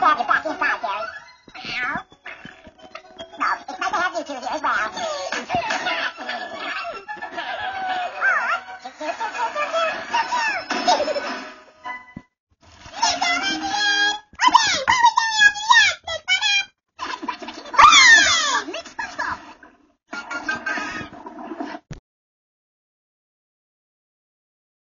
have you back inside, Gary. No, it's nice to have you two here as well.